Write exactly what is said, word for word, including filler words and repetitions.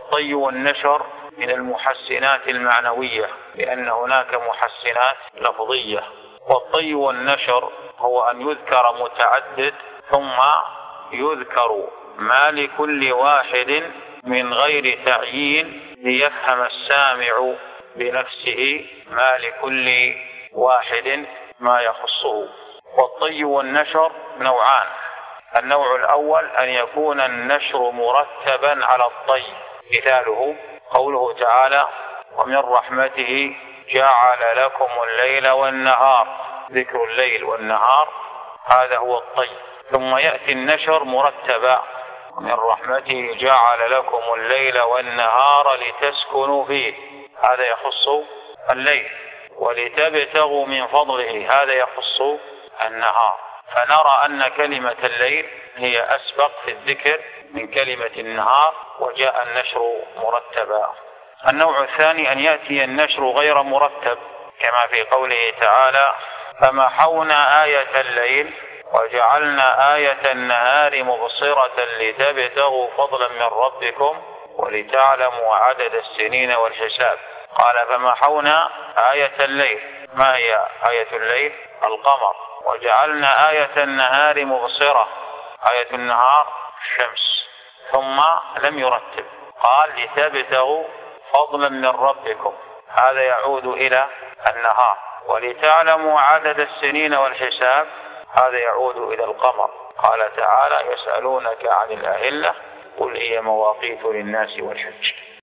والطي والنشر من المحسنات المعنوية، لأن هناك محسنات لفظية. والطي والنشر هو أن يذكر متعدد ثم يذكر ما لكل واحد من غير تعيين ليفهم السامع بنفسه ما لكل واحد ما يخصه. والطي والنشر نوعان: النوع الأول أن يكون النشر مرتبا على الطي، مثاله قوله تعالى: ومن رحمته جعل لكم الليل والنهار، ذكر الليل والنهار هذا هو الطي. ثم يأتي النشر مرتبا: ومن رحمته جعل لكم الليل والنهار لتسكنوا فيه، هذا يخص الليل. ولتبتغوا من فضله، هذا يخص النهار. فنرى أن كلمة الليل هي أسبق في الذكر من كلمة النهار، وجاء النشر مرتبا. النوع الثاني أن يأتي النشر غير مرتب، كما في قوله تعالى: فمحونا آية الليل وجعلنا آية النهار مبصرة لتبتغوا فضلا من ربكم ولتعلموا عدد السنين والحساب. قال: فمحونا آية الليل. ما هي آية الليل؟ القمر. وجعلنا آية النهار مبصرة، آية النهار الشمس. ثم لم يرتب، قال: لتبتغوا فضلا من ربكم، هذا يعود إلى النهار. ولتعلموا عدد السنين والحساب، هذا يعود إلى القمر. قال تعالى: يسألونك عن الأهلة قل هي مواقيت للناس والحج.